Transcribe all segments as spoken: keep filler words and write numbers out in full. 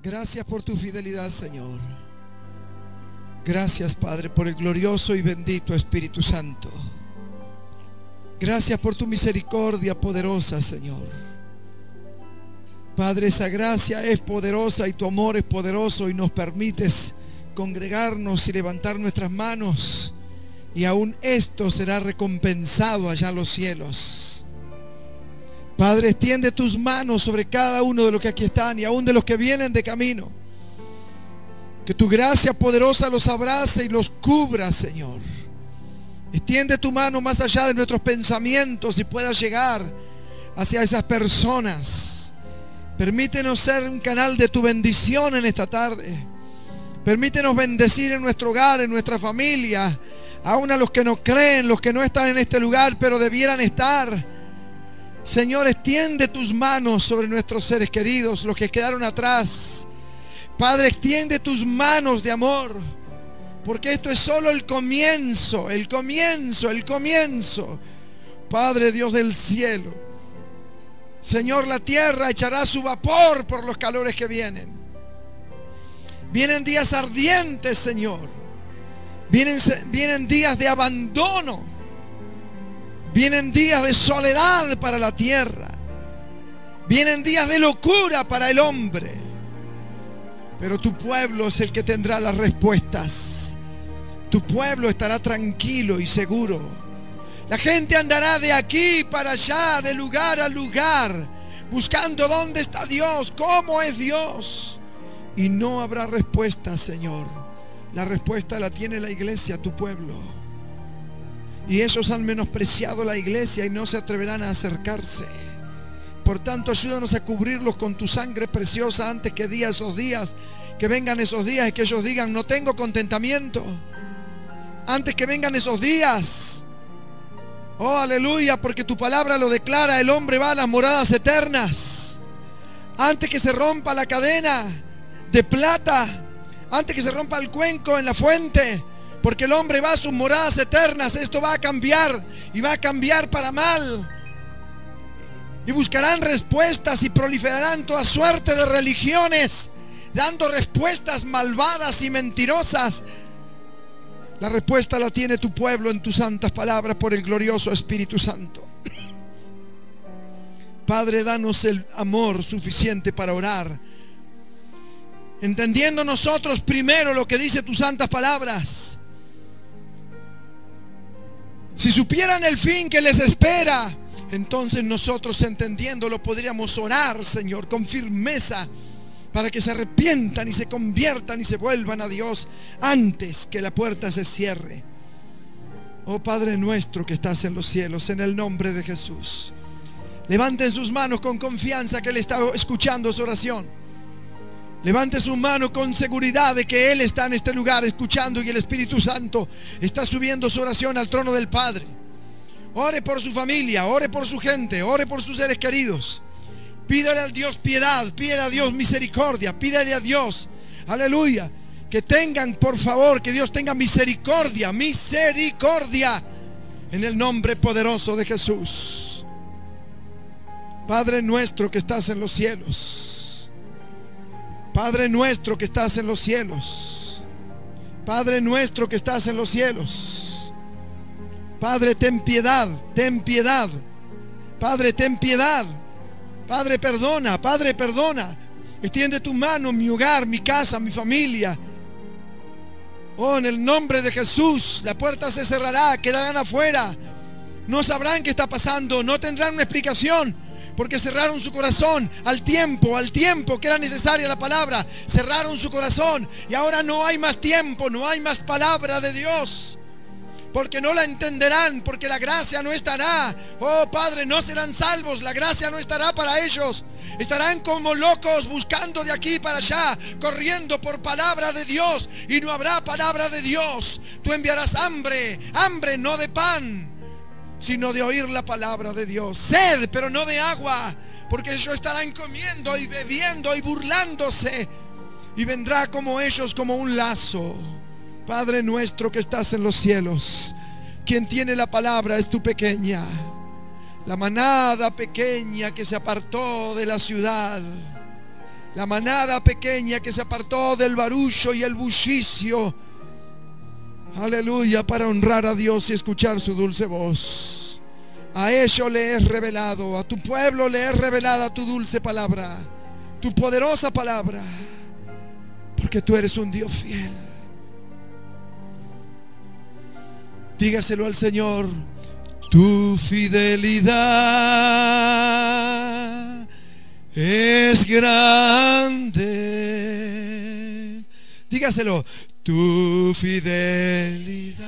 Gracias por tu fidelidad, Señor. Gracias, Padre, por el glorioso y bendito Espíritu Santo. Gracias por tu misericordia poderosa, Señor. Padre, esa gracia es poderosa y tu amor es poderoso, y nos permites congregarnos y levantar nuestras manos, y aún esto será recompensado allá en los cielos. Padre, extiende tus manos sobre cada uno de los que aquí están y aún de los que vienen de camino. Que tu gracia poderosa los abrace y los cubra, Señor. Extiende tu mano más allá de nuestros pensamientos y pueda llegar hacia esas personas. Permítenos ser un canal de tu bendición en esta tarde. Permítenos bendecir en nuestro hogar, en nuestra familia, aún a los que no creen, los que no están en este lugar, pero debieran estar. Señor, extiende tus manos sobre nuestros seres queridos, los que quedaron atrás. Padre, extiende tus manos de amor, porque esto es solo el comienzo, el comienzo, el comienzo. Padre Dios del cielo, Señor, la tierra echará su vapor por los calores que vienen. Vienen días ardientes, Señor. Vienen, vienen días de abandono. Vienen días de soledad para la tierra. Vienen días de locura para el hombre. Pero tu pueblo es el que tendrá las respuestas. Tu pueblo estará tranquilo y seguro. La gente andará de aquí para allá, de lugar a lugar, buscando dónde está Dios, cómo es Dios. Y no habrá respuesta, Señor. La respuesta la tiene la iglesia, tu pueblo. Y ellos han menospreciado la iglesia y no se atreverán a acercarse. Por tanto, ayúdanos a cubrirlos con tu sangre preciosa antes que diga esos días, que vengan esos días y que ellos digan: no tengo contentamiento. Antes que vengan esos días, oh aleluya, porque tu palabra lo declara, el hombre va a las moradas eternas. Antes que se rompa la cadena de plata, antes que se rompa el cuenco en la fuente, porque el hombre va a sus moradas eternas. Esto va a cambiar, y va a cambiar para mal. Y buscarán respuestas y proliferarán toda suerte de religiones, dando respuestas malvadas y mentirosas. La respuesta la tiene tu pueblo en tus santas palabras por el glorioso Espíritu Santo. Padre, danos el amor suficiente para orar, entendiendo nosotros primero lo que dice tus santas palabras. Si supieran el fin que les espera, entonces nosotros, entendiéndolo, podríamos orar, Señor, con firmeza, para que se arrepientan y se conviertan y se vuelvan a Dios antes que la puerta se cierre. Oh Padre nuestro que estás en los cielos, en el nombre de Jesús, levanten sus manos con confianza que Él está escuchando su oración. Levante su mano con seguridad de que Él está en este lugar escuchando, y el Espíritu Santo está subiendo su oración al trono del Padre. Ore por su familia, ore por su gente, ore por sus seres queridos. Pídale a Dios piedad, pídale a Dios misericordia, pídale a Dios, aleluya, que tengan, por favor, que Dios tenga misericordia, misericordia, en el nombre poderoso de Jesús. Padre nuestro que estás en los cielos, Padre nuestro que estás en los cielos, Padre nuestro que estás en los cielos, Padre, ten piedad, ten piedad, Padre, ten piedad, Padre, perdona, Padre, perdona. Extiende tu mano en mi hogar, mi casa, mi familia. Oh, en el nombre de Jesús, la puerta se cerrará, quedarán afuera, no sabrán qué está pasando, no tendrán una explicación, porque cerraron su corazón al tiempo, al tiempo que era necesaria la palabra. Cerraron su corazón y ahora no hay más tiempo, no hay más palabra de Dios, porque no la entenderán, porque la gracia no estará. Oh Padre, no serán salvos, la gracia no estará para ellos. Estarán como locos buscando de aquí para allá, corriendo por palabra de Dios, y no habrá palabra de Dios. Tú enviarás hambre, hambre no de pan, sino de oír la palabra de Dios. Sed, pero no de agua, porque ellos estarán comiendo y bebiendo y burlándose, y vendrá como ellos como un lazo. Padre nuestro que estás en los cielos, quien tiene la palabra es tu pequeña, la manada pequeña que se apartó de la ciudad, La manada pequeña que se apartó del barullo y el bullicio. Aleluya, para honrar a Dios y escuchar su dulce voz. A ellos le es revelado, a tu pueblo le es revelada tu dulce palabra, tu poderosa palabra, porque tú eres un Dios fiel. Dígaselo al Señor. Tu fidelidad es grande. Dígaselo. Tu fidelidad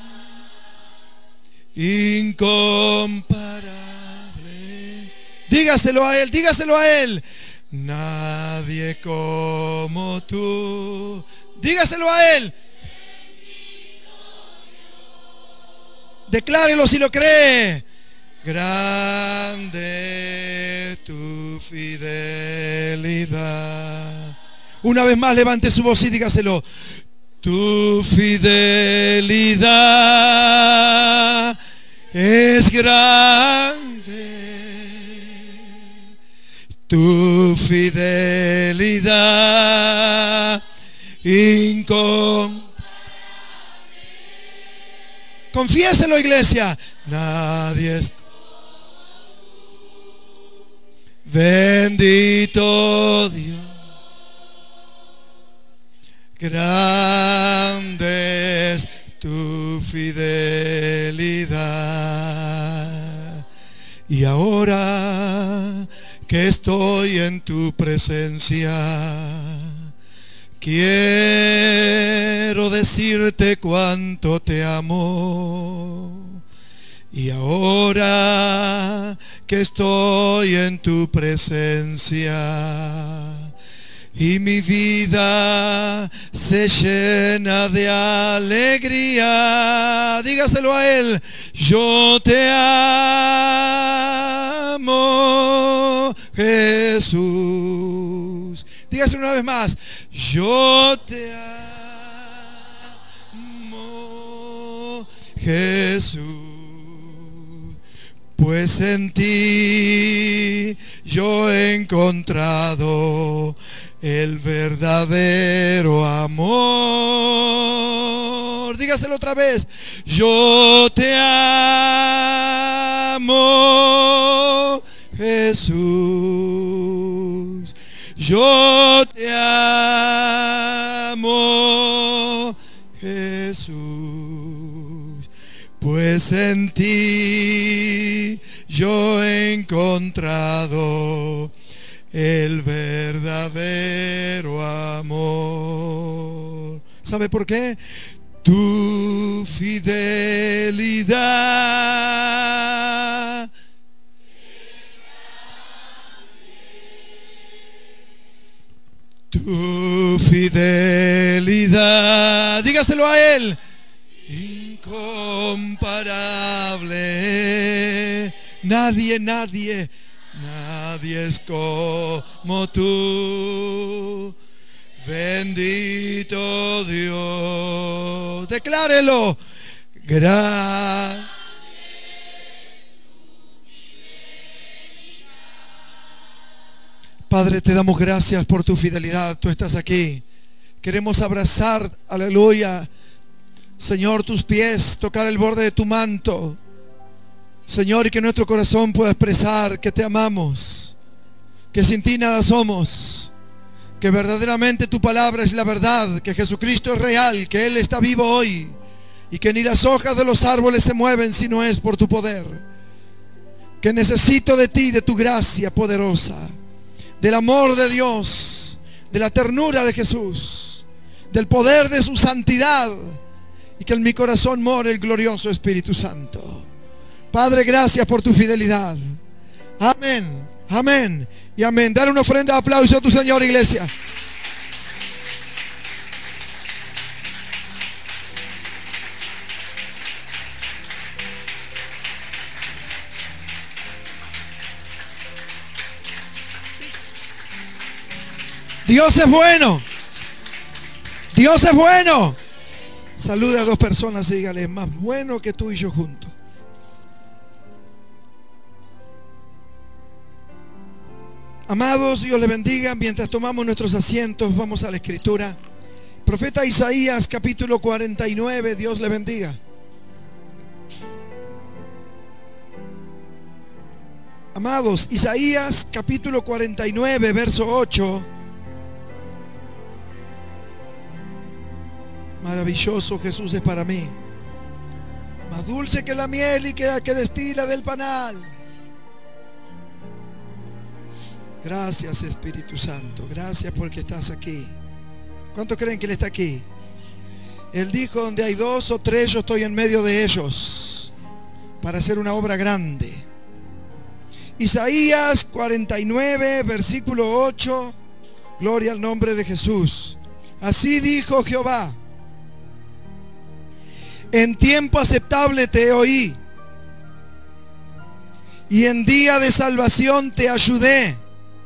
incomparable. Dígaselo a Él, dígaselo a Él. Nadie como tú. Dígaselo a Él. Declárelo si lo cree. Grande es tu fidelidad. Una vez más levante su voz y dígaselo. Tu fidelidad es grande. Tu fidelidad incomparable. Confiéselo, iglesia. Nadie es bendito Dios. Grande es tu fidelidad. Y ahora que estoy en tu presencia, quiero decirte cuánto te amo. Y ahora que estoy en tu presencia y mi vida se llena de alegría, dígaselo a Él. Yo te amo, Jesús. Dígaselo una vez más. Yo te amo, Jesús. Pues en ti yo he encontrado el verdadero amor. Dígaselo otra vez. Yo te amo, Jesús. Yo te amo, Jesús. Pues en ti yo he encontrado el verdadero amor. ¿Sabe por qué? Tu fidelidad tu fidelidad, dígaselo a Él, incomparable. Nadie, nadie Nadie es como tú, bendito Dios. Declárelo. Gran. Padre, te damos gracias por tu fidelidad. Tú estás aquí. Queremos abrazar, aleluya, Señor, tus pies, tocar el borde de tu manto, Señor, y que nuestro corazón pueda expresar que te amamos, que sin ti nada somos, que verdaderamente tu palabra es la verdad, que Jesucristo es real, que Él está vivo hoy y que ni las hojas de los árboles se mueven si no es por tu poder. Que necesito de ti, de tu gracia poderosa, del amor de Dios, de la ternura de Jesús, del poder de su santidad, y que en mi corazón more el glorioso Espíritu Santo. Padre, gracias por tu fidelidad. Amén, amén y amén. Dale una ofrenda de aplauso a tu Señor, iglesia. Dios es bueno. Dios es bueno. Salude a dos personas y dígale: más bueno que tú y yo juntos. Amados, Dios les bendiga. Mientras tomamos nuestros asientos, vamos a la Escritura. Profeta Isaías, capítulo cuarenta y nueve. Dios le bendiga. Amados, Isaías, capítulo cuarenta y nueve, verso ocho. Maravilloso Jesús es para mí, más dulce que la miel y que la que destila del panal. Gracias, Espíritu Santo. Gracias porque estás aquí. ¿Cuántos creen que Él está aquí? Él dijo: donde hay dos o tres, yo estoy en medio de ellos para hacer una obra grande. Isaías cuarenta y nueve, versículo ocho. Gloria al nombre de Jesús. Así dijo Jehová: en tiempo aceptable te oí, y en día de salvación te ayudé.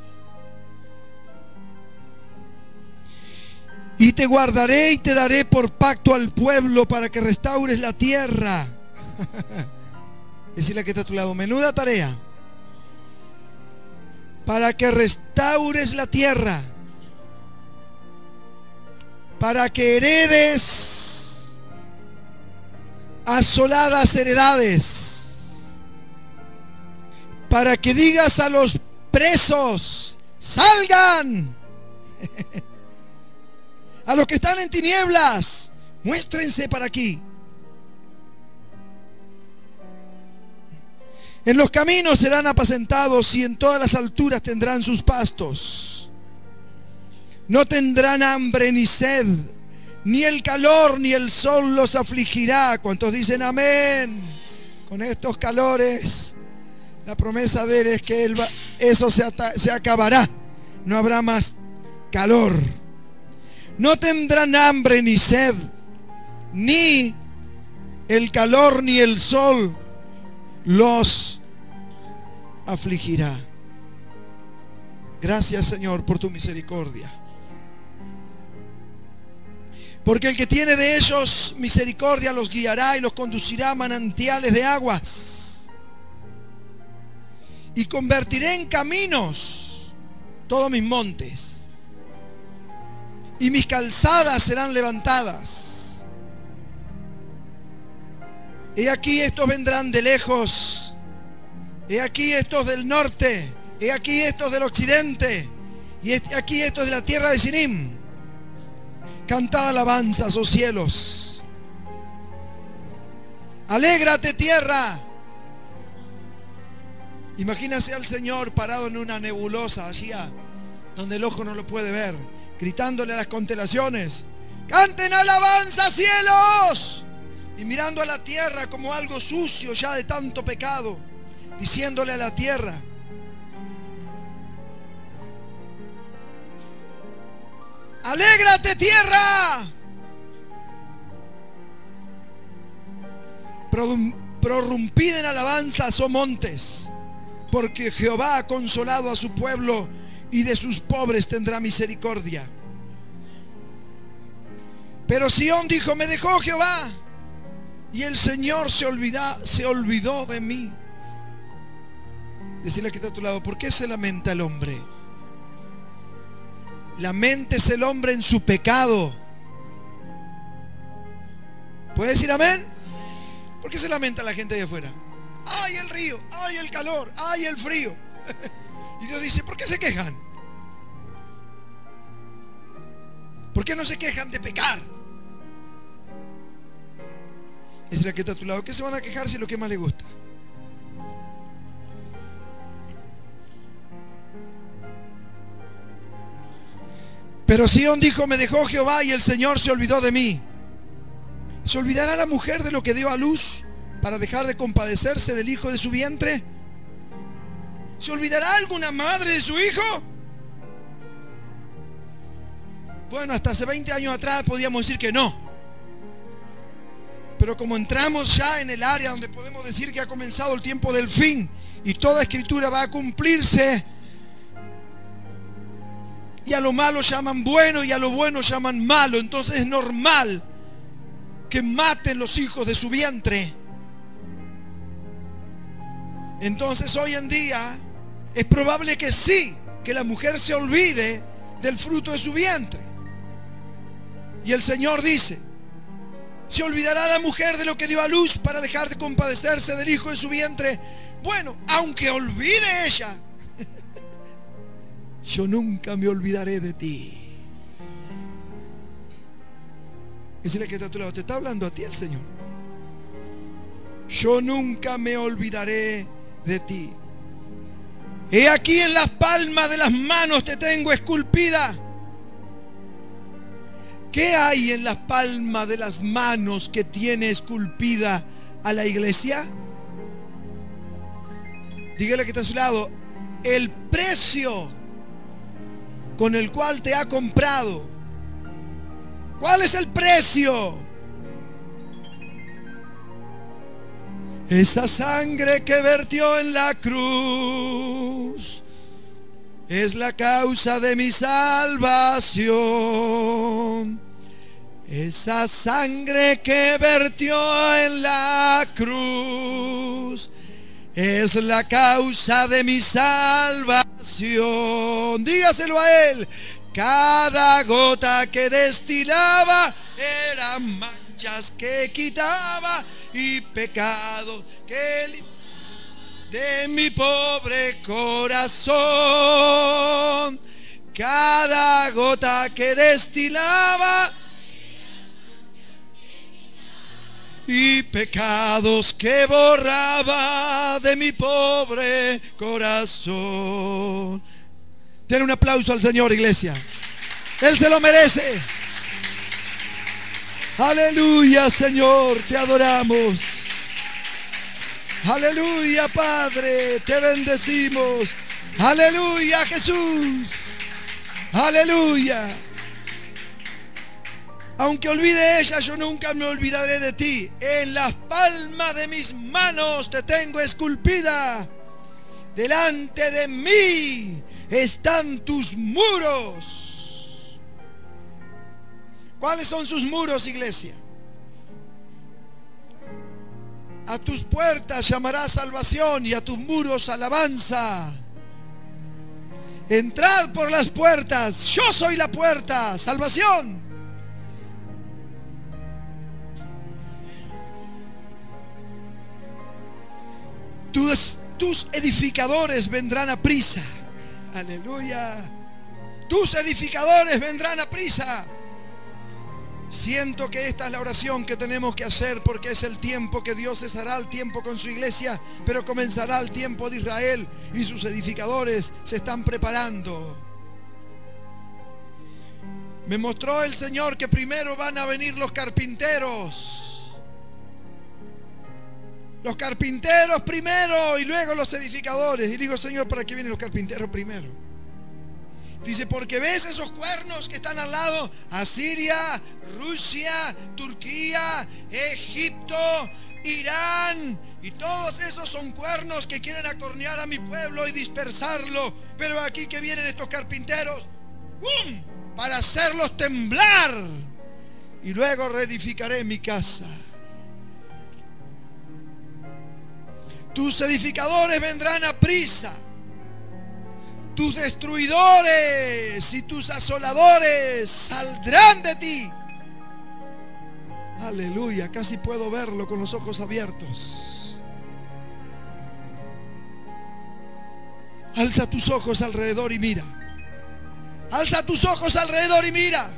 Y te guardaré y te daré por pacto al pueblo para que restaures la tierra. Decirle que está a tu lado: menuda tarea. Para que restaures la tierra, para que heredes asoladas heredades, para que digas a los presos: salgan. A los que están en tinieblas: muéstrense para aquí. En los caminos serán apacentados y en todas las alturas tendrán sus pastos. No tendrán hambre ni sed, ni el calor ni el sol los afligirá. ¿Cuántos dicen amén? Con estos calores, la promesa de Él es que él va, eso se, se acabará. No habrá más calor. No tendrán hambre ni sed, ni el calor ni el sol los afligirá. Gracias, Señor, por tu misericordia. Porque el que tiene de ellos misericordia los guiará y los conducirá a manantiales de aguas. Y convertiré en caminos todos mis montes, y mis calzadas serán levantadas. He aquí estos vendrán de lejos, he aquí estos del norte, he aquí estos del occidente, y he aquí estos de la tierra de Sinim. Cantad alabanzas, oh cielos. Alégrate, tierra. Imagínase al Señor parado en una nebulosa allá donde el ojo no lo puede ver, gritándole a las constelaciones: canten alabanza, cielos. Y mirando a la tierra como algo sucio ya de tanto pecado, diciéndole a la tierra: alégrate, tierra. Prorrumpid en alabanzas, oh montes, porque Jehová ha consolado a su pueblo y de sus pobres tendrá misericordia. Pero Sión dijo: me dejó Jehová, y el Señor se, olvida, se olvidó de mí. Decirle que está a tu lado: ¿por qué se lamenta el hombre? Laméntese el hombre en su pecado. ¿Puede decir amén? ¿Por qué se lamenta la gente de afuera? ¡Ay, el río! ¡Ay, el calor! ¡Ay, el frío! Y Dios dice: ¿por qué se quejan? ¿Por qué no se quejan de pecar? Es la que está a tu lado: ¿qué se van a quejar si es lo que más les gusta? Pero Sión dijo: me dejó Jehová y el Señor se olvidó de mí. ¿Se olvidará la mujer de lo que dio a luz para dejar de compadecerse del hijo de su vientre? ¿Se olvidará alguna madre de su hijo? Bueno, hasta hace veinte años atrás podíamos decir que no. Pero como entramos ya en el área donde podemos decir que ha comenzado el tiempo del fin y toda escritura va a cumplirse, y a lo malo llaman bueno y a lo bueno llaman malo, entonces es normal que maten los hijos de su vientre. Entonces hoy en día es probable que sí, que la mujer se olvide del fruto de su vientre. Y el Señor dice: ¿se olvidará la mujer de lo que dio a luz para dejar de compadecerse del hijo de su vientre? Bueno, aunque olvide ella, yo nunca me olvidaré de ti. Decirle que está a tu lado, te está hablando a ti el Señor. Yo nunca me olvidaré de ti. He aquí en las palmas de las manos te tengo esculpida. ¿Qué hay en las palmas de las manos que tiene esculpida a la iglesia? Dígale que está a su lado: el precio con el cual te ha comprado. ¿Cuál es el precio? Esa sangre que vertió en la cruz es la causa de mi salvación. Esa sangre que vertió en la cruz es la causa de mi salvación. Dígaselo a él. Cada gota que destilaba eran manchas que quitaba y pecados que de mi pobre corazón. Cada gota que destilaba y pecados que borraba de mi pobre corazón. Den un aplauso al Señor, iglesia. Él se lo merece. Aleluya, Señor, te adoramos. Aleluya, Padre, te bendecimos. Aleluya, Jesús. Aleluya. Aunque olvide ella, yo nunca me olvidaré de ti. En las palmas de mis manos te tengo esculpida. Delante de mí están tus muros. ¿Cuáles son sus muros, iglesia? A tus puertas llamará salvación y a tus muros alabanza. Entrad por las puertas, yo soy la puerta, salvación. Tus, tus edificadores vendrán a prisa. Aleluya. Tus edificadores vendrán a prisa. Siento que esta es la oración que tenemos que hacer, porque es el tiempo que Dios cesará el tiempo con su iglesia, pero comenzará el tiempo de Israel y sus edificadores se están preparando. Me mostró el Señor que primero van a venir los carpinteros. Los carpinteros primero y luego los edificadores. Y digo: Señor, ¿para qué vienen los carpinteros primero? Dice: porque ves esos cuernos que están al lado. Asiria, Rusia, Turquía, Egipto, Irán. Y todos esos son cuernos que quieren acornear a mi pueblo y dispersarlo. Pero aquí que vienen estos carpinteros, ¡bum!, para hacerlos temblar. Y luego reedificaré mi casa. Tus edificadores vendrán a prisa. Tus destruidores y tus asoladores saldrán de ti. Aleluya, casi puedo verlo con los ojos abiertos. Alza tus ojos alrededor y mira. Alza tus ojos alrededor y mira.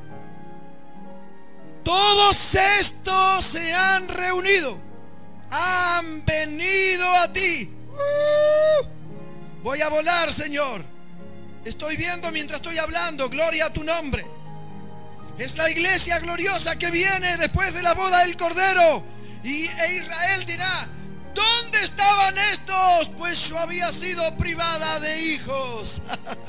Todos estos se han reunido. Han venido a ti. Uh, voy a volar, Señor. Estoy viendo mientras estoy hablando. Gloria a tu nombre. Es la iglesia gloriosa que viene después de la boda del Cordero. Y e Israel dirá: ¿dónde estaban estos? Pues yo había sido privada de hijos.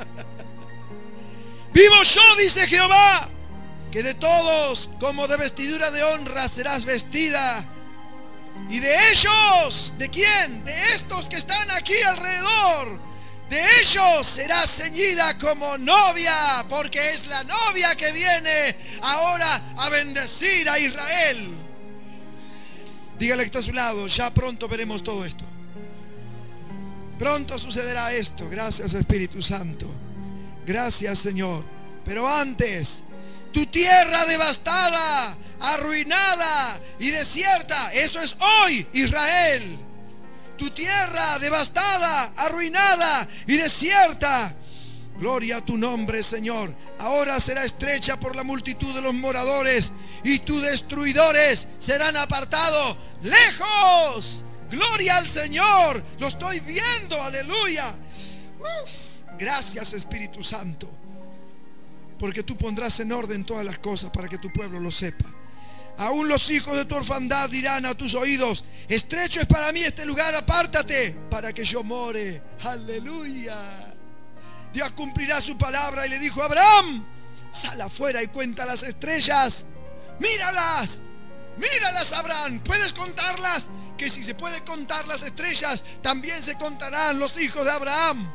Vivo yo, dice Jehová, que de todos como de vestidura de honra serás vestida. Y de ellos, ¿de quién? De estos que están aquí alrededor. De ellos será ceñida como novia, porque es la novia que viene ahora a bendecir a Israel. Dígale que está a su lado: ya pronto veremos todo esto. Pronto sucederá esto. Gracias, Espíritu Santo. Gracias, Señor. Pero antes, tu tierra devastada, arruinada y desierta. Eso es hoy, Israel. Tu tierra devastada, arruinada y desierta. Gloria a tu nombre, Señor. Ahora será estrecha por la multitud de los moradores, y tus destruidores serán apartados lejos. Gloria al Señor. Lo estoy viendo, aleluya. Uf. Gracias, Espíritu Santo, porque tú pondrás en orden todas las cosas para que tu pueblo lo sepa. Aún los hijos de tu orfandad dirán a tus oídos: estrecho es para mí este lugar, apártate para que yo more. Aleluya. Dios cumplirá su palabra y le dijo a Abraham: sal afuera y cuenta las estrellas. Míralas, míralas, Abraham. ¿Puedes contarlas? Que si se puede contar las estrellas, también se contarán los hijos de Abraham.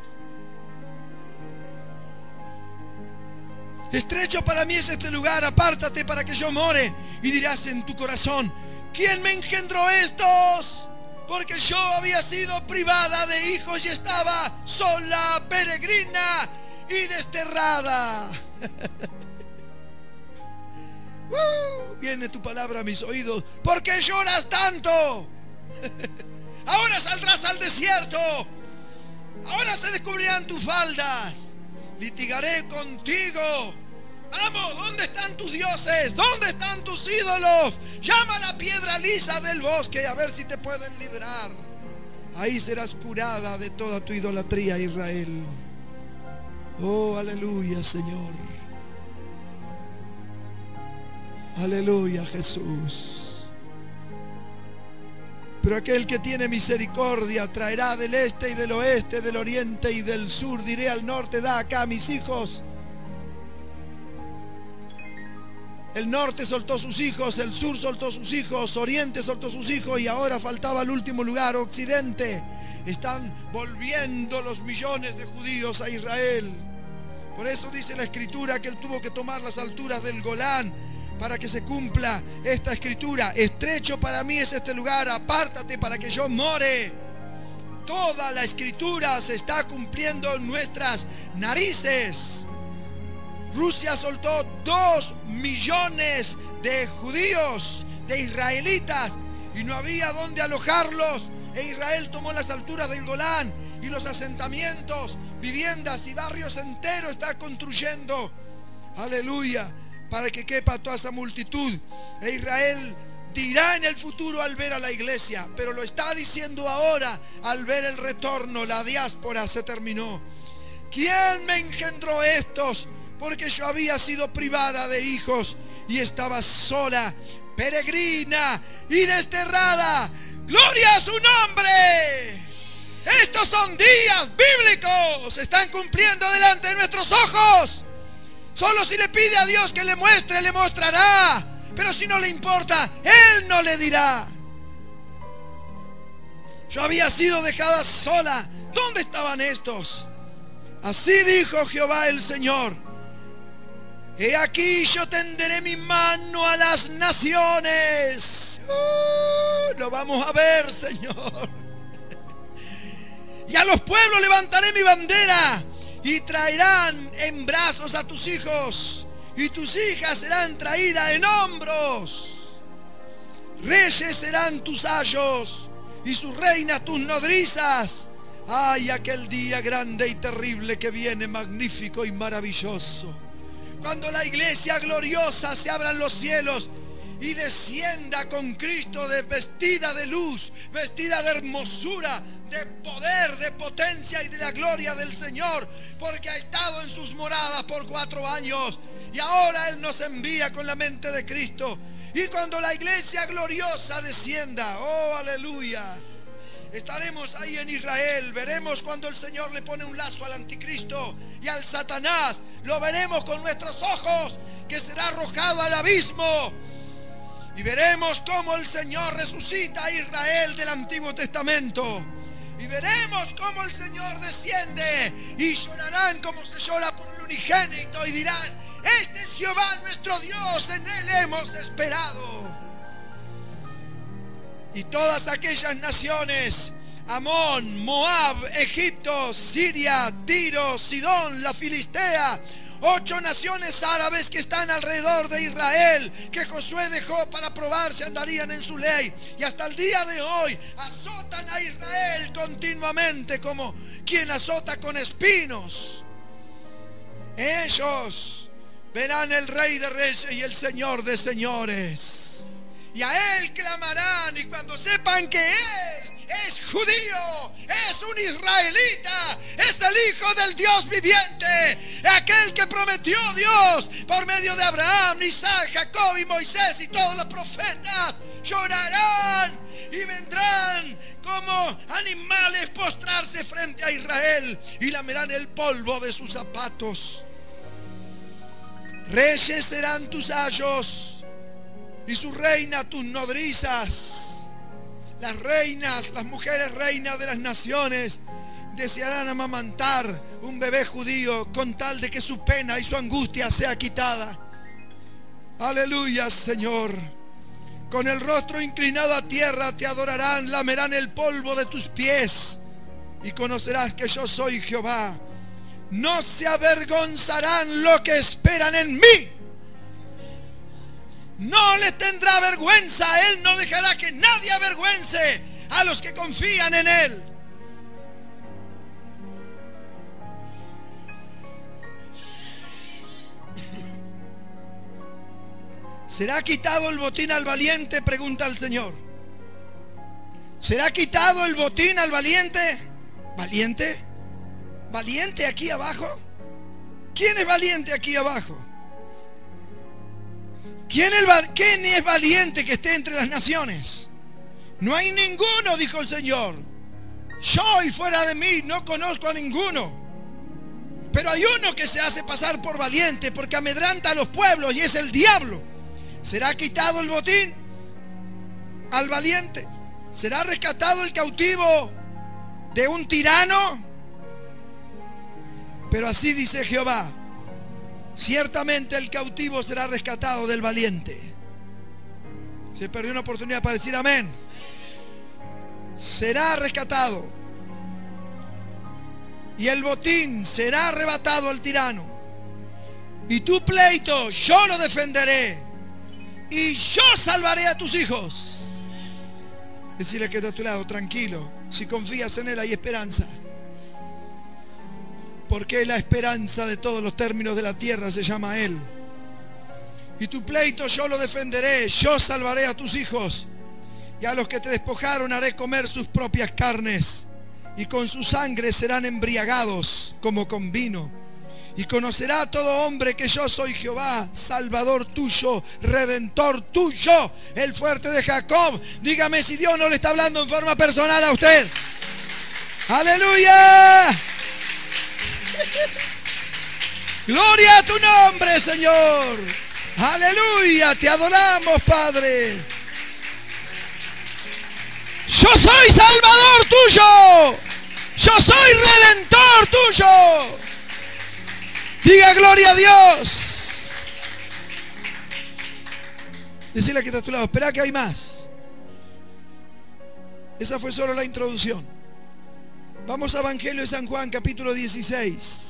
Estrecho para mí es este lugar, apártate para que yo more. Y dirás en tu corazón: ¿quién me engendró estos? Porque yo había sido privada de hijos y estaba sola, peregrina y desterrada. uh, viene tu palabra a mis oídos. ¿Por qué lloras tanto? Ahora saldrás al desierto. Ahora se descubrirán tus faldas. Litigaré contigo. Vamos, ¿dónde están tus dioses? ¿Dónde están tus ídolos? Llama a la piedra lisa del bosque a ver si te pueden librar. Ahí serás curada de toda tu idolatría, Israel. Oh, aleluya, Señor. Aleluya, Jesús. Pero aquel que tiene misericordia traerá del este y del oeste, del oriente y del sur. Diré al norte: da acá a mis hijos. El norte soltó sus hijos, el sur soltó sus hijos, oriente soltó sus hijos, y ahora faltaba el último lugar, occidente. Están volviendo los millones de judíos a Israel. Por eso dice la escritura que él tuvo que tomar las alturas del Golán para que se cumpla esta escritura. Estrecho para mí es este lugar, apártate para que yo more. Toda la escritura se está cumpliendo en nuestras narices. Rusia soltó dos millones de judíos, de israelitas, y no había dónde alojarlos. E Israel tomó las alturas del Golán y los asentamientos, viviendas y barrios enteros está construyendo. Aleluya, para que quepa toda esa multitud. E Israel dirá en el futuro al ver a la iglesia, pero lo está diciendo ahora al ver el retorno. La diáspora se terminó. ¿Quién me engendró estos? Porque yo había sido privada de hijos y estaba sola, peregrina y desterrada. ¡Gloria a su nombre! Estos son días bíblicos. Se están cumpliendo delante de nuestros ojos. Solo si le pide a Dios que le muestre, le mostrará. Pero si no le importa, Él no le dirá. Yo había sido dejada sola. ¿Dónde estaban estos? Así dijo Jehová el Señor: he aquí yo tenderé mi mano a las naciones. Uh, lo vamos a ver, Señor. Y a los pueblos levantaré mi bandera, y traerán en brazos a tus hijos, y tus hijas serán traídas en hombros. Reyes serán tus ayos, y sus reinas tus nodrizas. Ay, aquel día grande y terrible que viene, magnífico y maravilloso, cuando la iglesia gloriosa se abran los cielos y descienda con Cristo, de vestida de luz, vestida de hermosura, de poder, de potencia y de la gloria del Señor, porque ha estado en sus moradas por cuatro años y ahora Él nos envía con la mente de Cristo. Y cuando la iglesia gloriosa descienda, oh aleluya, estaremos ahí en Israel. Veremos cuando el Señor le pone un lazo al anticristo y al Satanás. Lo veremos con nuestros ojos, que será arrojado al abismo. Y veremos cómo el Señor resucita a Israel del Antiguo Testamento. Y veremos cómo el Señor desciende, y llorarán como se llora por el unigénito, y dirán: este es Jehová nuestro Dios, en Él hemos esperado. Y todas aquellas naciones Amón, Moab, Egipto, Siria, Tiro, Sidón, la Filistea. Ocho naciones árabes que están alrededor de Israel, que Josué dejó para probar si andarían en su ley. Y hasta el día de hoy azotan a Israel continuamente como quien azota con espinos. Ellos verán el Rey de Reyes y el Señor de Señores. Y a Él clamarán, y cuando sepan que Él es judío, es un israelita, es el Hijo del Dios viviente, aquel que prometió Dios por medio de Abraham, Isaac, Jacob y Moisés y todos los profetas, llorarán y vendrán como animales postrarse frente a Israel y lamerán el polvo de sus zapatos. Reyes serán tus ayos y su reina tus nodrizas. Las reinas, las mujeres reinas de las naciones desearán amamantar un bebé judío con tal de que su pena y su angustia sea quitada. Aleluya, Señor. Con el rostro inclinado a tierra te adorarán, lamerán el polvo de tus pies y conocerás que yo soy Jehová. No se avergonzarán lo que esperan en mí. No les tendrá vergüenza. Él no dejará que nadie avergüence a los que confían en Él. ¿Será quitado el botín al valiente? Pregunta el Señor. ¿Será quitado el botín al valiente? ¿Valiente? ¿Valiente aquí abajo? ¿Quién es valiente aquí abajo? ¿Quién es, ¿Quién es valiente que esté entre las naciones? No hay ninguno, dijo el Señor. Yo y fuera de mí no conozco a ninguno. Pero hay uno que se hace pasar por valiente porque amedranta a los pueblos y es el diablo. ¿Será quitado el botín al valiente? ¿Será rescatado el cautivo de un tirano? Pero así dice Jehová: ciertamente el cautivo será rescatado del valiente. Se perdió una oportunidad para decir amén. Será rescatado. Y el botín será arrebatado al tirano. Y tu pleito yo lo defenderé. Y yo salvaré a tus hijos. Decirle que está a tu lado: tranquilo, si confías en Él hay esperanza. Porque la esperanza de todos los términos de la tierra se llama Él. Y tu pleito yo lo defenderé. Yo salvaré a tus hijos. Y a los que te despojaron haré comer sus propias carnes. Y con su sangre serán embriagados como con vino. Y conocerá todo hombre que yo soy Jehová, Salvador tuyo, Redentor tuyo, el fuerte de Jacob. Dígame si Dios no le está hablando en forma personal a usted. ¡Aleluya! Gloria a tu nombre, Señor. Aleluya, te adoramos, Padre. Yo soy Salvador tuyo. Yo soy Redentor tuyo. Diga gloria a Dios. Decirle que está a tu lado: espera que hay más. Esa fue solo la introducción. Vamos a Evangelio de San Juan, capítulo dieciséis.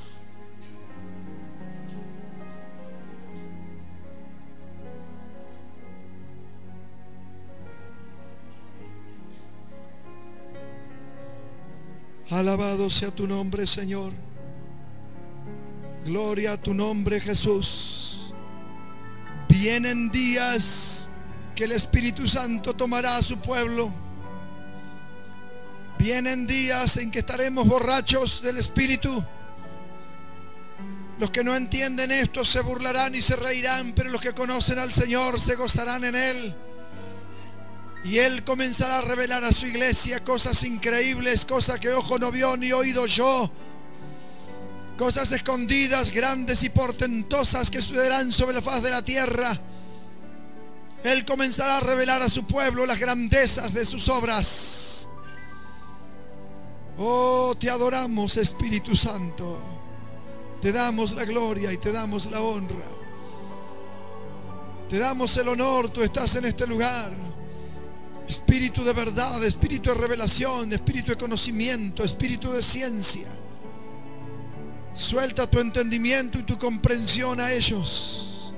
Alabado sea tu nombre, Señor. Gloria a tu nombre, Jesús. Vienen días que el Espíritu Santo tomará a su pueblo. Vienen días en que estaremos borrachos del Espíritu. Los que no entienden esto se burlarán y se reirán, pero los que conocen al Señor se gozarán en Él. Y Él comenzará a revelar a su iglesia cosas increíbles, cosas que ojo no vio ni oído yo. Cosas escondidas, grandes y portentosas que sucederán sobre la faz de la tierra. Él comenzará a revelar a su pueblo las grandezas de sus obras. Oh, te adoramos, Espíritu Santo. Te damos la gloria y te damos la honra. Te damos el honor, tú estás en este lugar. Espíritu de verdad, espíritu de revelación, espíritu de conocimiento, espíritu de ciencia. Suelta tu entendimiento y tu comprensión a ellos.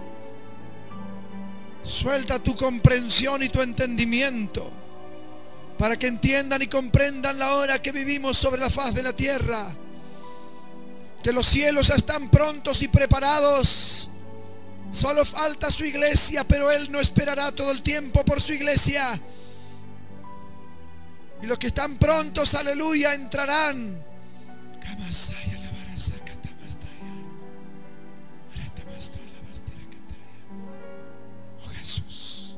Suelta tu comprensión y tu entendimiento para que entiendan y comprendan la hora que vivimos sobre la faz de la tierra. Que los cielos ya están prontos y preparados. Solo falta su iglesia, pero Él no esperará todo el tiempo por su iglesia. Y los que están prontos, aleluya, entrarán. Oh Jesús.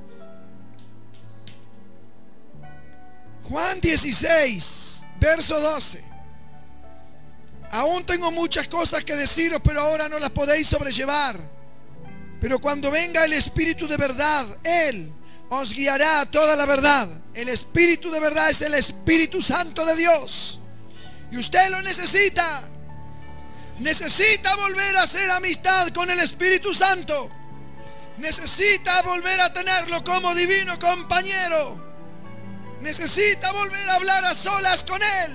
Juan dieciséis, verso doce. Aún tengo muchas cosas que deciros, pero ahora no las podéis sobrellevar. Pero cuando venga el Espíritu de verdad, Él os guiará a toda la verdad. El Espíritu de verdad es el Espíritu Santo de Dios. Y usted lo necesita. Necesita volver a hacer amistad con el Espíritu Santo. Necesita volver a tenerlo como divino compañero. Necesita volver a hablar a solas con Él.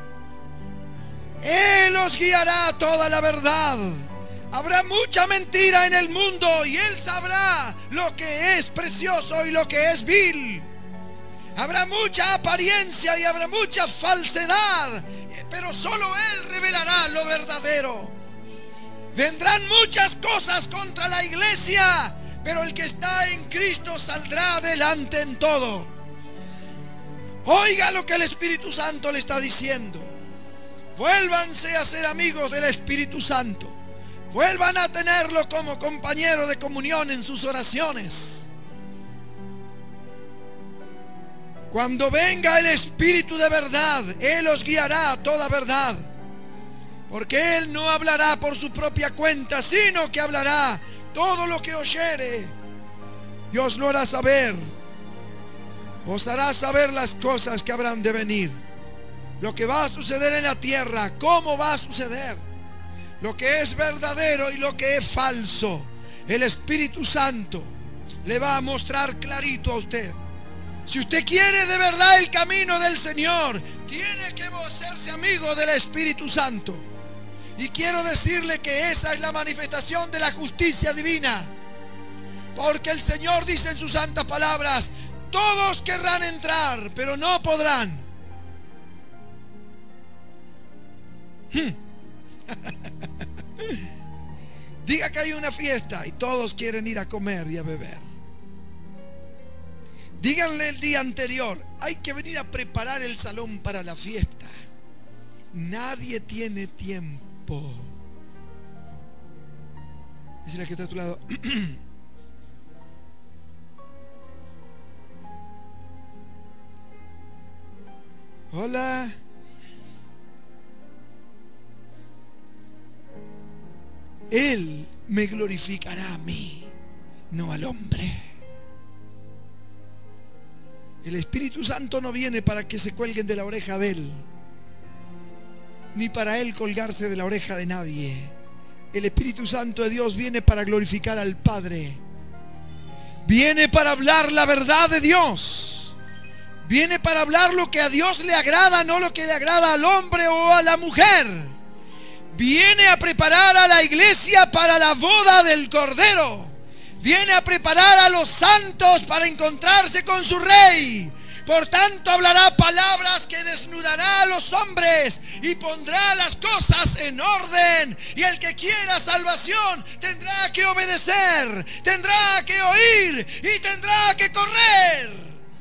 Él os guiará a toda la verdad. Habrá mucha mentira en el mundo y Él sabrá lo que es precioso y lo que es vil. Habrá mucha apariencia y habrá mucha falsedad, pero solo Él revelará lo verdadero. Vendrán muchas cosas contra la iglesia, pero el que está en Cristo saldrá adelante en todo. Oiga lo que el Espíritu Santo le está diciendo. Vuélvanse a ser amigos del Espíritu Santo. Vuelvan a tenerlo como compañero de comunión en sus oraciones. Cuando venga el Espíritu de verdad, Él os guiará a toda verdad. Porque Él no hablará por su propia cuenta, sino que hablará todo lo que oyere y os lo hará saber. Os hará saber las cosas que habrán de venir. Lo que va a suceder en la tierra, cómo va a suceder, lo que es verdadero y lo que es falso. El Espíritu Santo le va a mostrar clarito a usted. Si usted quiere de verdad el camino del Señor, tiene que hacerse amigo del Espíritu Santo. Y quiero decirle que esa es la manifestación de la justicia divina. Porque el Señor dice en sus santas palabras: todos querrán entrar, pero no podrán. Hmm. Diga que hay una fiesta y todos quieren ir a comer y a beber. Díganle el día anterior: hay que venir a preparar el salón para la fiesta. Nadie tiene tiempo. Dice la que está a tu lado: hola. Él me glorificará a mí, no al hombre. El Espíritu Santo no viene para que se cuelguen de la oreja de Él, ni para Él colgarse de la oreja de nadie. El Espíritu Santo de Dios viene para glorificar al Padre. Viene para hablar la verdad de Dios. Viene para hablar lo que a Dios le agrada, no lo que le agrada al hombre o a la mujer. Viene a preparar a la iglesia para la boda del Cordero. Viene a preparar a los santos para encontrarse con su Rey. Por tanto hablará palabras que desnudará a los hombres y pondrá las cosas en orden. Y el que quiera salvación tendrá que obedecer, tendrá que oír y tendrá que correr.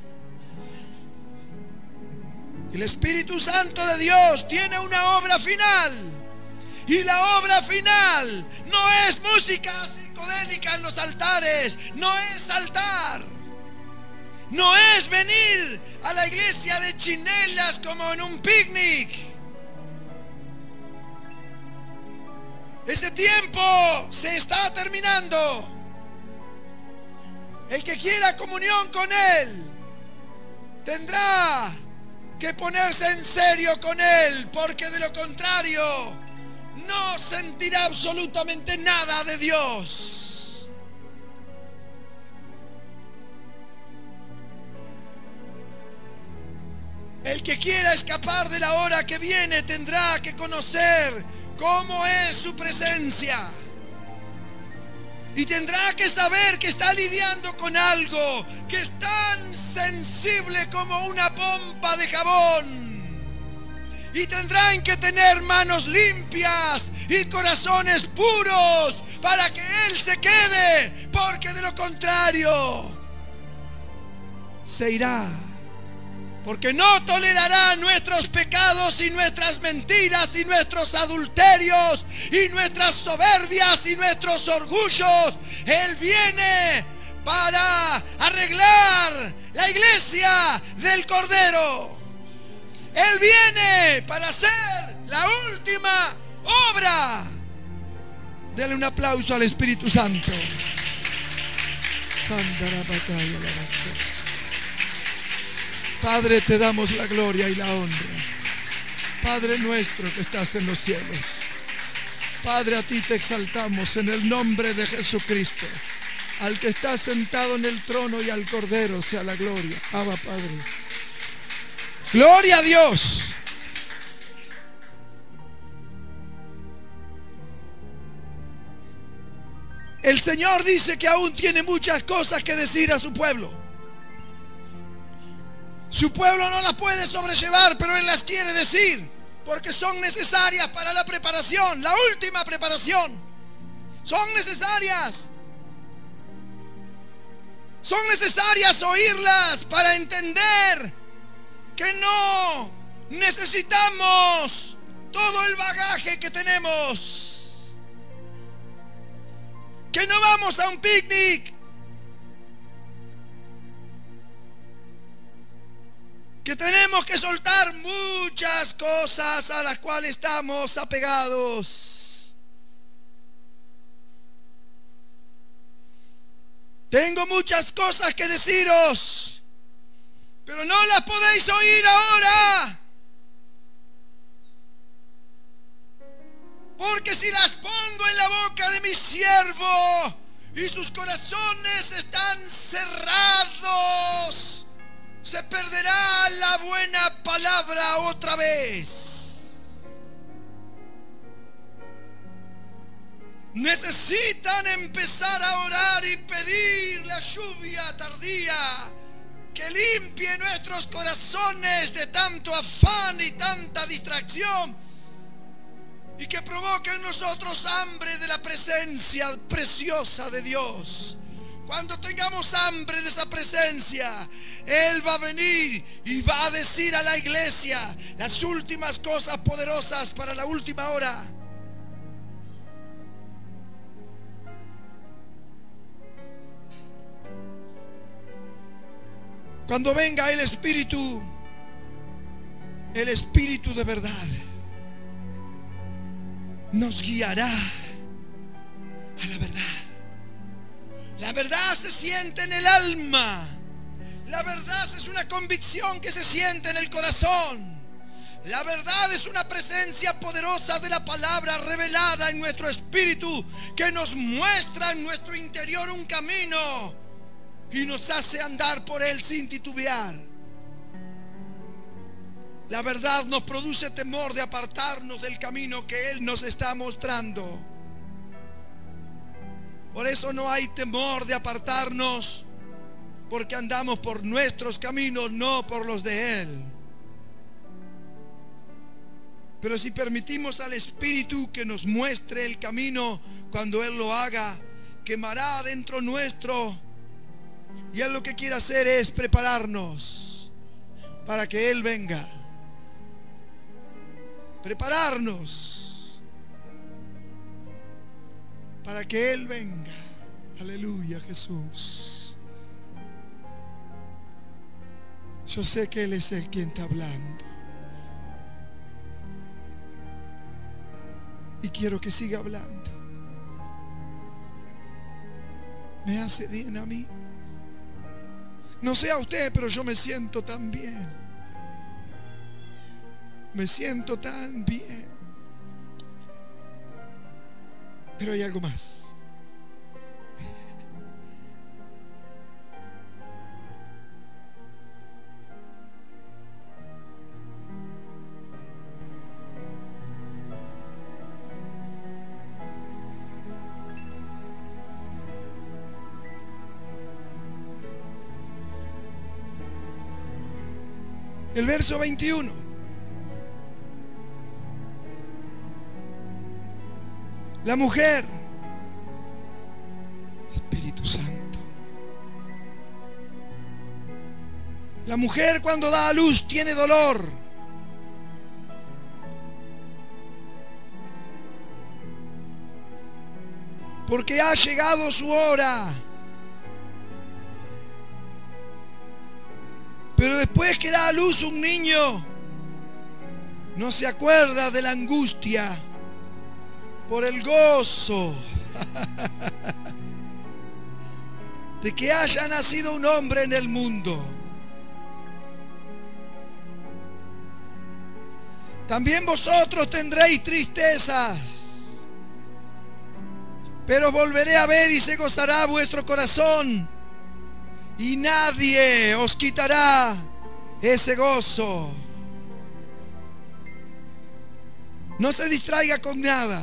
El Espíritu Santo de Dios tiene una obra final. Y la obra final no es música psicodélica en los altares, no es saltar, no es venir a la iglesia de chinelas como en un picnic. Ese tiempo se está terminando. El que quiera comunión con Él tendrá que ponerse en serio con Él, porque de lo contrario no sentirá absolutamente nada de Dios. El que quiera escapar de la hora que viene tendrá que conocer cómo es su presencia. Y tendrá que saber que está lidiando con algo que es tan sensible como una pompa de jabón. Y tendrán que tener manos limpias y corazones puros para que Él se quede, porque de lo contrario se irá. Porque no tolerará nuestros pecados y nuestras mentiras y nuestros adulterios y nuestras soberbias y nuestros orgullos. Él viene para arreglar la iglesia del Cordero. Él viene para hacer la última obra. Denle un aplauso al Espíritu Santo. Padre, te damos la gloria y la honra. Padre nuestro que estás en los cielos, Padre, a ti te exaltamos en el nombre de Jesucristo. Al que está sentado en el trono y al Cordero sea la gloria. Abba, Padre. Gloria a Dios. El Señor dice que aún tiene muchas cosas que decir a su pueblo. Su pueblo no las puede sobrellevar, pero Él las quiere decir, porque son necesarias para la preparación, la última preparación. Son necesarias. Son necesarias oírlas para entender que no necesitamos todo el bagaje que tenemos, que no vamos a un picnic, que tenemos que soltar muchas cosas a las cuales estamos apegados. Tengo muchas cosas que deciros, pero no las podéis oír ahora, porque si las pongo en la boca de mi siervo y sus corazones están cerrados, se perderá la buena palabra otra vez. Necesitan empezar a orar y pedir la lluvia tardía que limpie nuestros corazones de tanto afán y tanta distracción, y que provoque en nosotros hambre de la presencia preciosa de Dios. Cuando tengamos hambre de esa presencia, Él va a venir y va a decir a la iglesia las últimas cosas poderosas para la última hora. Cuando venga el Espíritu, el Espíritu de verdad, nos guiará a la verdad. La verdad se siente en el alma. La verdad es una convicción que se siente en el corazón. La verdad es una presencia poderosa de la palabra revelada en nuestro espíritu, que nos muestra en nuestro interior un camino y nos hace andar por él sin titubear. La verdad nos produce temor de apartarnos del camino que Él nos está mostrando. Por eso no hay temor de apartarnos, porque andamos por nuestros caminos, no por los de Él. Pero si permitimos al Espíritu que nos muestre el camino, cuando Él lo haga, quemará dentro nuestro. Y Él lo que quiere hacer es prepararnos para que Él venga. Prepararnos para que Él venga. Aleluya, Jesús. Yo sé que Él es el quien está hablando, y quiero que siga hablando. Me hace bien a mí. No sé a usted, pero yo me siento tan bien. Me siento tan bien. Pero hay algo más. El verso veintiuno. La mujer, Espíritu Santo, la mujer cuando da a luz tiene dolor. Porque ha llegado su hora. Pero después que da a luz un niño, no se acuerda de la angustia por el gozo de que haya nacido un hombre en el mundo. También vosotros tendréis tristezas, pero volveré a ver y se gozará vuestro corazón, y nadie os quitará ese gozo. No se distraiga con nada.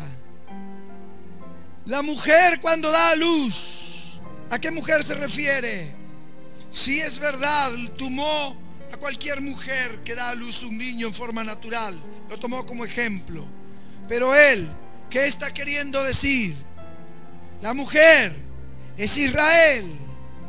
La mujer cuando da a luz, ¿a qué mujer se refiere? Si es verdad, tomó a cualquier mujer que da a luz un niño en forma natural, lo tomó como ejemplo. Pero él, ¿qué está queriendo decir? La mujer es Israel.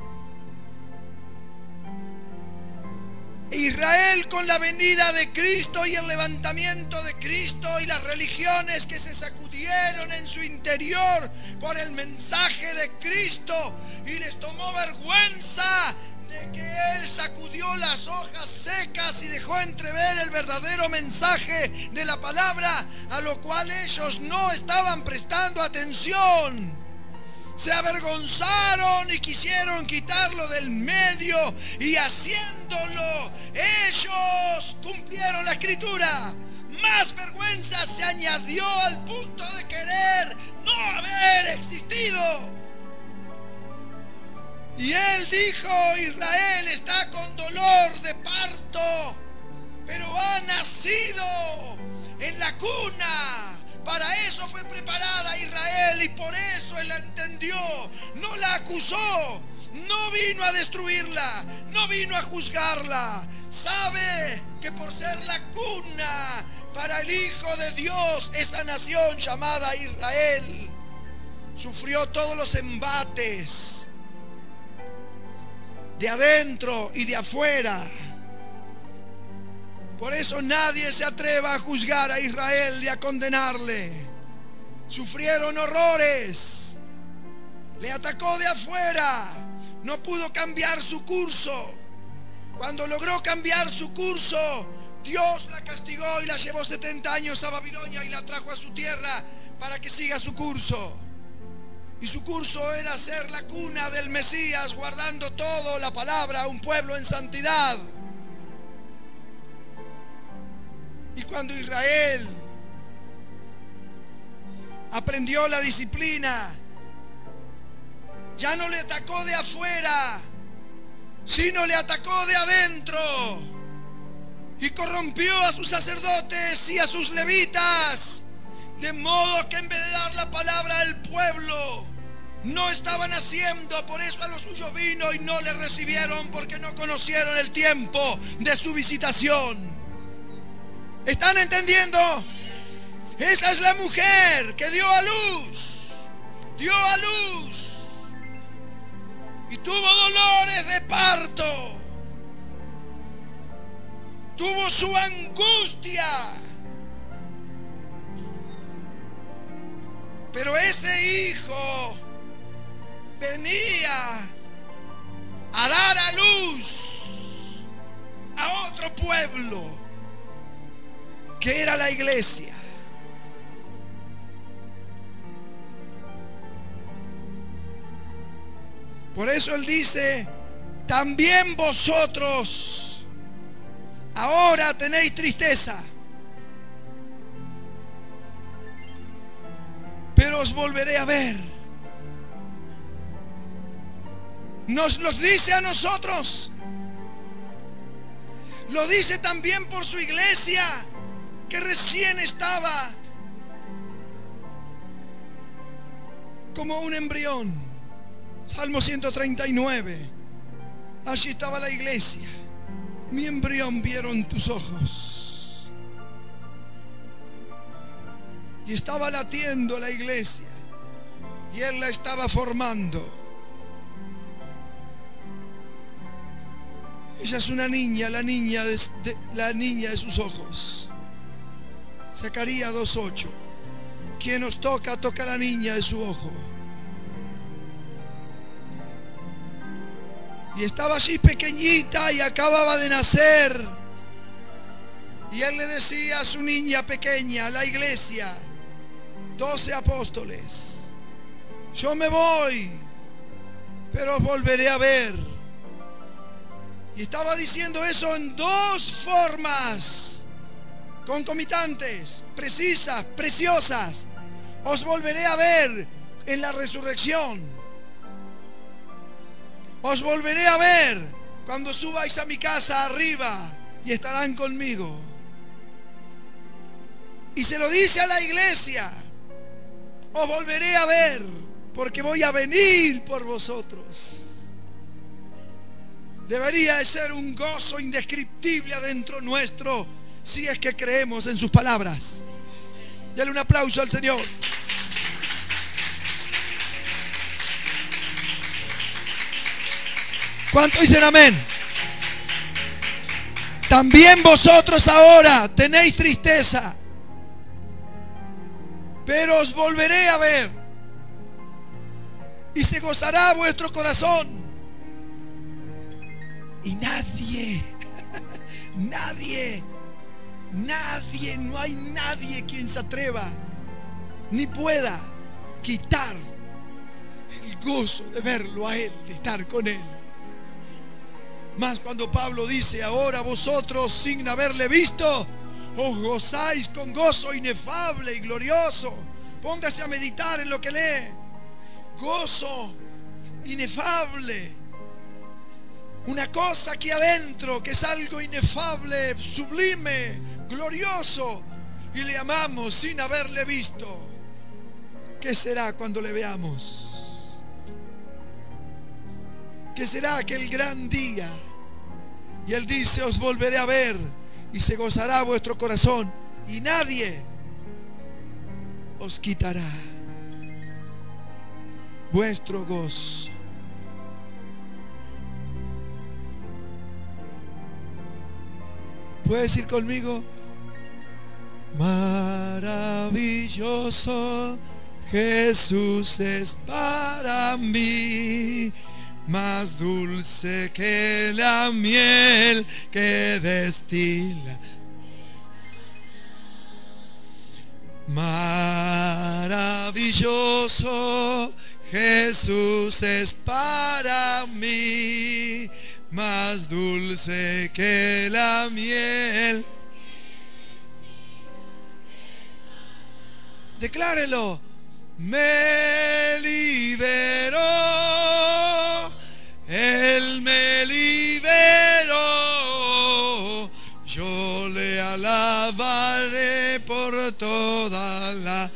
Israel con la venida de Cristo y el levantamiento de Cristo y las religiones que se sacudieron en su interior por el mensaje de Cristo y les tomó vergüenza de que Él sacudió las hojas secas y dejó entrever el verdadero mensaje de la palabra, a lo cual ellos no estaban prestando atención. Se avergonzaron y quisieron quitarlo del medio, y haciéndolo ellos cumplieron la escritura. Más vergüenza se añadió al punto de querer no haber existido. Y él dijo: Israel está con dolor de parto, pero ha nacido en la cuna. Para eso fue preparada Israel, y por eso él la entendió. No la acusó, no vino a destruirla, no vino a juzgarla. Sabe que por ser la cuna para el Hijo de Dios, esa nación llamada Israel sufrió todos los embates de adentro y de afuera. Por eso nadie se atreva a juzgar a Israel y a condenarle. Sufrieron horrores. Le atacó de afuera. No pudo cambiar su curso. Cuando logró cambiar su curso, Dios la castigó y la llevó setenta años a Babilonia y la trajo a su tierra para que siga su curso. Y su curso era ser la cuna del Mesías, guardando todo la palabra, un pueblo en santidad. Y cuando Israel aprendió la disciplina, ya no le atacó de afuera, sino le atacó de adentro, y corrompió a sus sacerdotes y a sus levitas, de modo que en vez de dar la palabra al pueblo, no estaban haciendo. Por eso a los suyos vino y no le recibieron, porque no conocieron el tiempo de su visitación. ¿Están entendiendo? Esa es la mujer que dio a luz. Dio a luz. Y tuvo dolores de parto. Tuvo su angustia. Pero ese hijo venía a dar a luz a otro pueblo, que era la iglesia. Por eso él dice: también vosotros ahora tenéis tristeza, pero os volveré a ver. Nos lo dice a nosotros. Lo dice también por su iglesia, que recién estaba como un embrión. Salmo ciento treinta y nueve. Allí estaba la iglesia. mi embrión vieron tus ojos. Y estaba latiendo la iglesia, y Él la estaba formando. Ella es una niña, la niña de, de, la niña de sus ojos. Zacarías dos ocho. Quien nos toca, toca a la niña de su ojo. Y estaba allí pequeñita y acababa de nacer. Y Él le decía a su niña pequeña, a la iglesia, doce apóstoles: yo me voy, pero os volveré a ver. Y estaba diciendo eso en dos formas concomitantes, precisas, preciosas. Os volveré a ver en la resurrección. Os volveré a ver cuando subáis a mi casa arriba y estarán conmigo. Y se lo dice a la iglesia: os volveré a ver porque voy a venir por vosotros. Debería de ser un gozo indescriptible adentro nuestro si es que creemos en sus palabras. Dale un aplauso al Señor. ¿Cuánto dicen amén? También vosotros ahora tenéis tristeza, pero os volveré a ver y se gozará vuestro corazón. Y nadie, nadie, nadie, no hay nadie quien se atreva ni pueda quitar el gozo de verlo a Él, de estar con Él. Más cuando Pablo dice: ahora vosotros, sin haberle visto, os gozáis con gozo inefable y glorioso. Póngase a meditar en lo que lee. Gozo inefable. Una cosa aquí adentro que es algo inefable, sublime, glorioso, y le amamos sin haberle visto. ¿Qué será cuando le veamos? ¿Qué será aquel gran día? Y Él dice: os volveré a ver y se gozará vuestro corazón y nadie os quitará vuestro gozo. ¿Puedes decir conmigo? Maravilloso Jesús es para mí, más dulce que la miel que destila. Maravilloso Jesús es para mí, más dulce que la miel. Declárelo. Me liberó, Él me liberó, yo le alabaré por toda la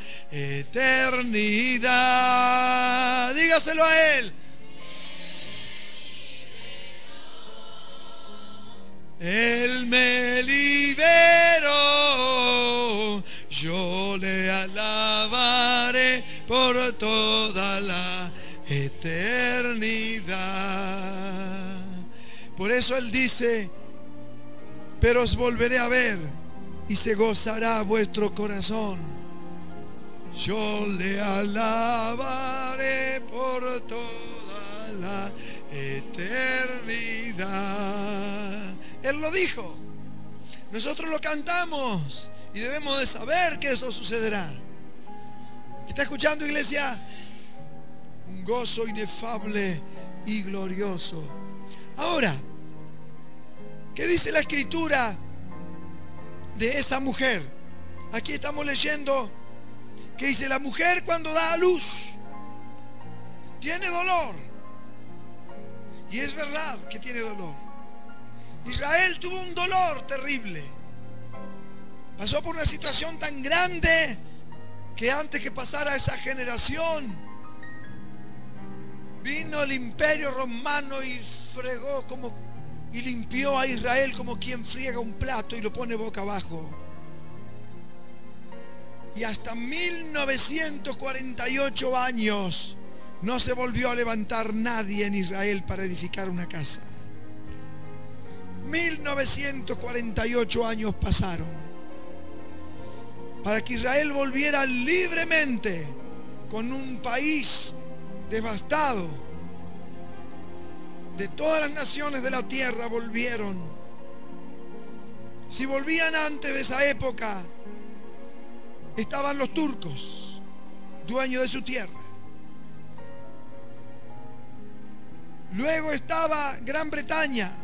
eternidad. Dígaselo a Él. Él me liberó, yo le alabaré por toda la eternidad. Por eso Él dice: pero os volveré a ver y se gozará vuestro corazón. Yo le alabaré por toda la eternidad. Él lo dijo. Nosotros lo cantamos y debemos de saber que eso sucederá. ¿Está escuchando, iglesia? Un gozo inefable y glorioso. Ahora, ¿qué dice la escritura de esa mujer? Aquí estamos leyendo que dice: la mujer cuando da a luz tiene dolor. Y es verdad que tiene dolor. Israel tuvo un dolor terrible. Pasó por una situación tan grande que antes que pasara esa generación, vino el imperio romano y fregó como y limpió a Israel como quien friega un plato y lo pone boca abajo. Y hasta mil novecientos cuarenta y ocho años no se volvió a levantar nadie en Israel para edificar una casa. mil novecientos cuarenta y ocho años pasaron para que Israel volviera libremente, con un país devastado. De todas las naciones de la tierra volvieron. Si volvían antes de esa época, estaban los turcos, dueños de su tierra. Luego estaba Gran Bretaña,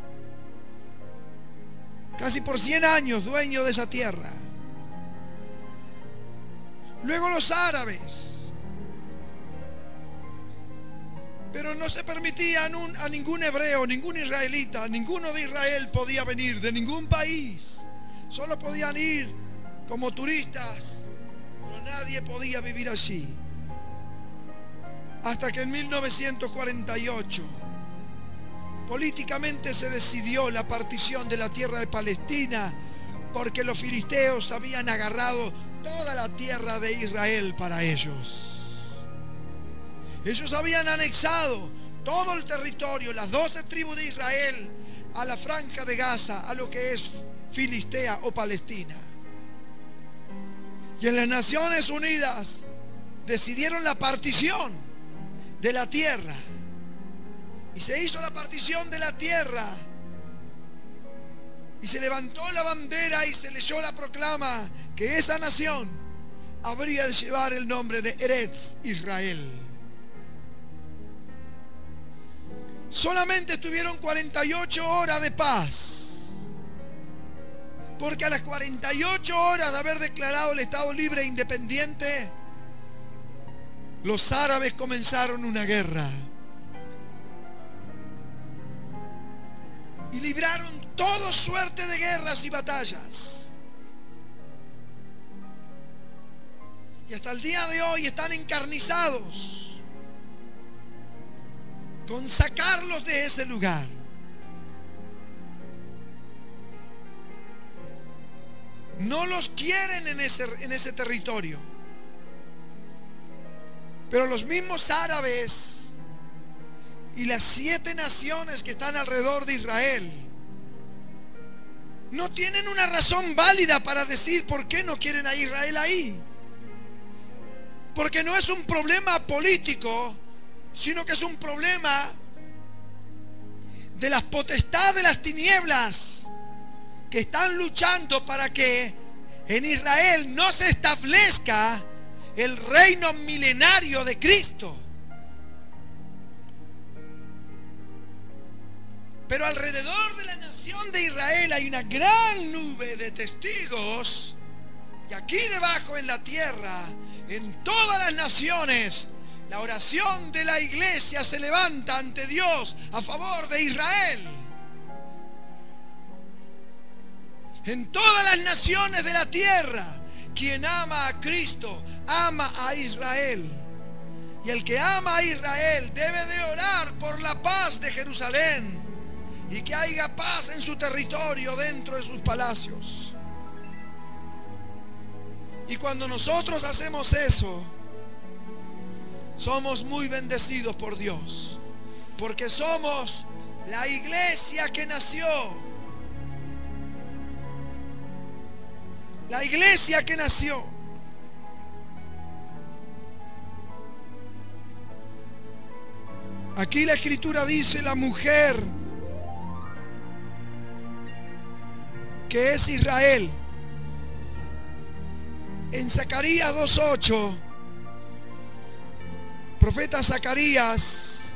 casi por cien años dueño de esa tierra. Luego los árabes. Pero no se permitían un, a ningún hebreo, ningún israelita, ninguno de Israel podía venir de ningún país. Solo podían ir como turistas, pero nadie podía vivir allí. Hasta que en mil novecientos cuarenta y ocho políticamente se decidió la partición de la tierra de Palestina, porque los filisteos habían agarrado toda la tierra de Israel para ellos. Ellos habían anexado todo el territorio, las doce tribus de Israel, a la franja de Gaza, a lo que es Filistea o Palestina. Y en las Naciones Unidas decidieron la partición de la tierra. Y se hizo la partición de la tierra. Y se levantó la bandera y se leyó la proclama que esa nación habría de llevar el nombre de Eretz Israel. Solamente estuvieron cuarenta y ocho horas de paz, porque a las cuarenta y ocho horas de haber declarado el Estado libre e independiente, los árabes comenzaron una guerra y libraron toda suerte de guerras y batallas. Y hasta el día de hoy están encarnizados con sacarlos de ese lugar. No los quieren en ese, en ese territorio. Pero los mismos árabes y las siete naciones que están alrededor de Israel no tienen una razón válida para decir por qué no quieren a Israel ahí. Porque no es un problema político, sino que es un problema de las potestades de las tinieblas que están luchando para que en Israel no se establezca el reino milenario de Cristo. Pero alrededor de la nación de Israel hay una gran nube de testigos, y aquí debajo en la tierra, en todas las naciones, la oración de la iglesia se levanta ante Dios a favor de Israel. En todas las naciones de la tierra, quien ama a Cristo, ama a Israel. Y el que ama a Israel debe de orar por la paz de Jerusalén y que haya paz en su territorio, dentro de sus palacios. Y cuando nosotros hacemos eso, somos muy bendecidos por Dios, porque somos la iglesia que nació. La iglesia que nació. Aquí la escritura dice la mujer que es Israel. En Zacarías dos ocho, profeta Zacarías